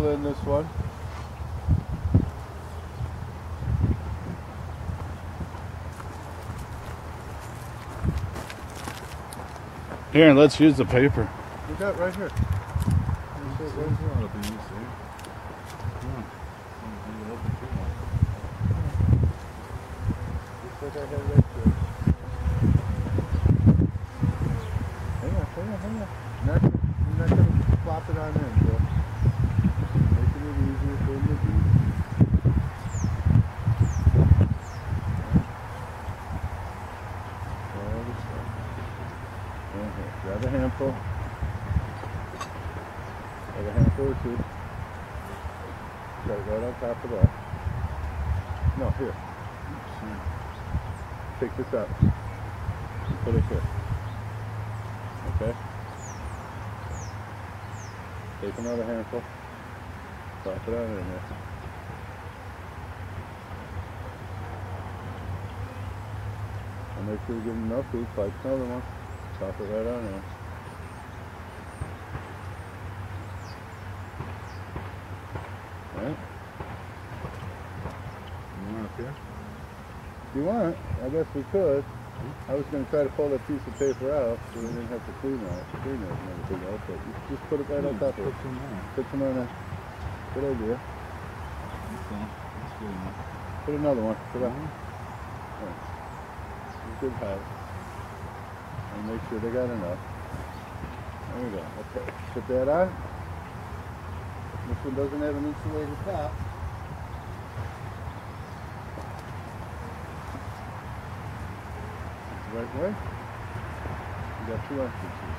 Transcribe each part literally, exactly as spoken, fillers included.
pull in this one. Here, let's use the paper. We got right here. Looks like I had right there. Hang on, hang on, hang on. You're not, you're not going to flop it on in, Joe. Making it easier for him to do. All this stuff. Right here. Grab a handful. Grab a handful or two. Got it right on top of that. No, here. Take this out. Put it here. Okay? Take another handful. Drop it out in there. And make sure you give them enough food. Like another one. Drop it right on there. Alright? You want it here? If you want, I guess we could. I was going to try to pull that piece of paper out so we didn't have to clean it, clean it and everything else, but you just put it right on top of it. Put some on. Put some on there. Good idea. Okay. That's good enough. Put another one. Put that one. Right. Good height. And make sure they got enough. There we go. Okay. Put that on. This one doesn't have an insulated top. Right way. You got two entrances.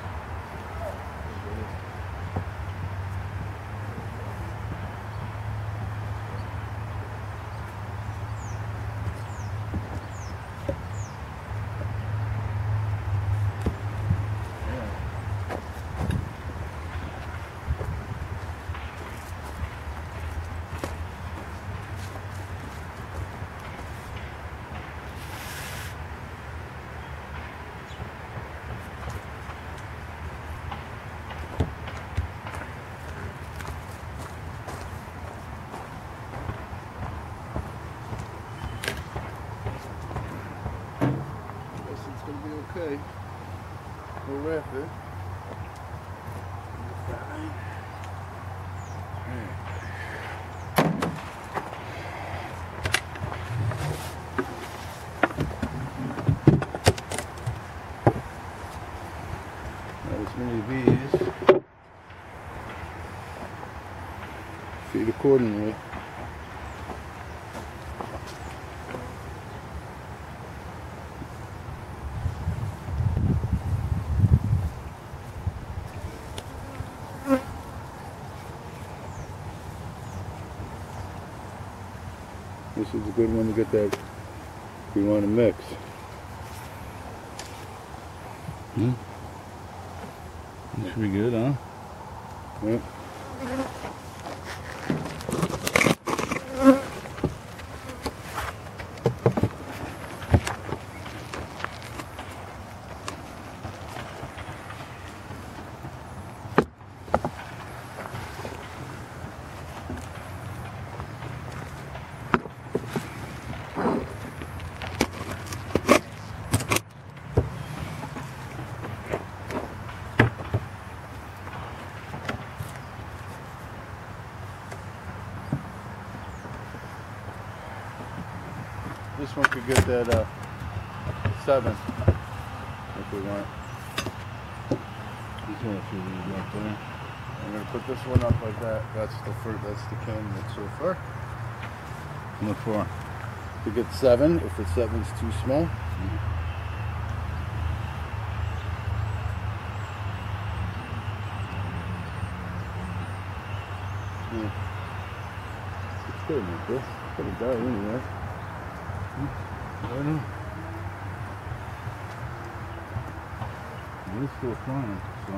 Okay, we'll wrap it. Not as many bees. Feed accordingly. This is a good one to get that we want to mix. Hmm. That should be good, huh? Yep. This one could get that uh, seven if we want. These are a few leaves up there. I'm gonna put this one up like that. That's the first. That's the candidate so far. Look for. To get seven, if the seven's too small. Mm-hmm. Yeah. It's good, man. This pretty dark anyway. I don't know. It's still flying, so.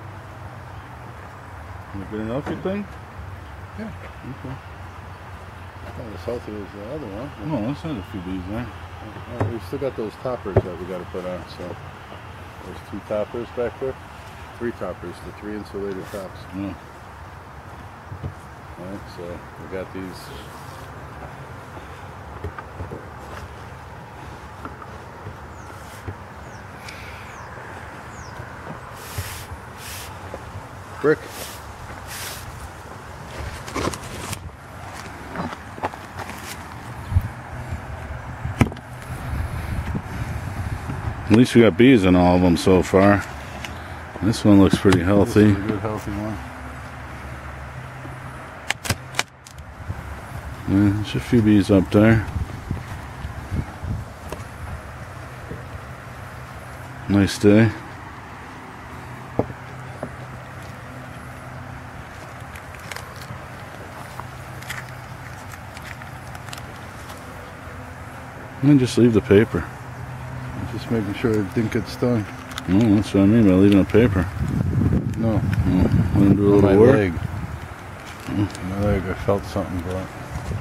Is it good enough, you think? Yeah. Okay. Not as healthy as the other one. Oh, let's have a few bees there. Uh, we still got those toppers that we got to put on, so. There's two toppers back there. Three toppers, the three insulated tops. Yeah. So we got these. Brick. At least we got bees in all of them so far. This one looks pretty healthy. This is a good healthy one. Yeah, there's a few bees up there. Nice day. And just leave the paper. Just making sure it didn't get stung. Oh, that's what I mean by leaving the paper. No. Oh, let him do a little my work. leg. Mm. My leg, I felt something, but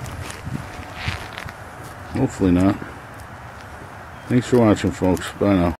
Hopefully not. Thanks for watching, folks. Bye now.